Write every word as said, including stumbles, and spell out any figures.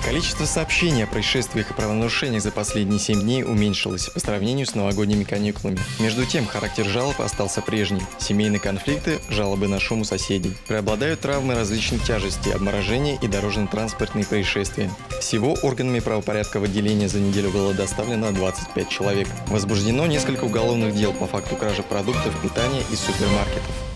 Количество сообщений о происшествиях и правонарушениях за последние семь дней уменьшилось по сравнению с новогодними каникулами. Между тем, характер жалоб остался прежним. Семейные конфликты, жалобы на шум у соседей. Преобладают травмы различных тяжестей, обморожения и дорожно-транспортные происшествия. Всего органами правопорядка в отделение за неделю было доставлено двадцать пять человек. Возбуждено несколько уголовных дел по факту кражи продуктов питания из супермаркетов.